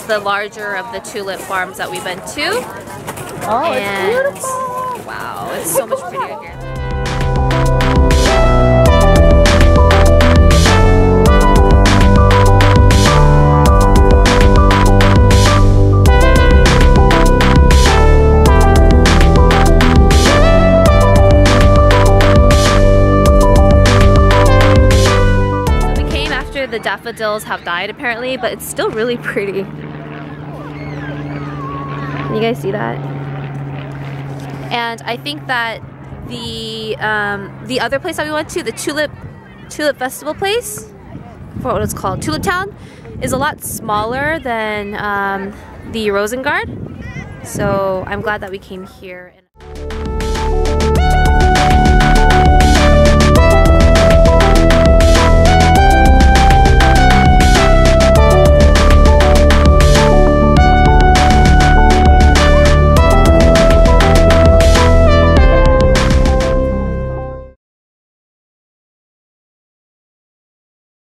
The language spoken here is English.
is the larger of the tulip farms that we've been to. Oh, And it's beautiful! wow, it's so much prettier here. The daffodils have died apparently, but it's still really pretty. Can you guys see that? And I think that the other place that we went to, the Tulip Festival place, I forgot what it's called, Tulip Town, is a lot smaller than the Roozengaarde. So I'm glad that we came here.